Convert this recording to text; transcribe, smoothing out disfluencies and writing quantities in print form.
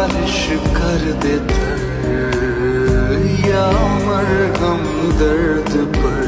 बारिश कर दे तर, या मरहम दर्द पर।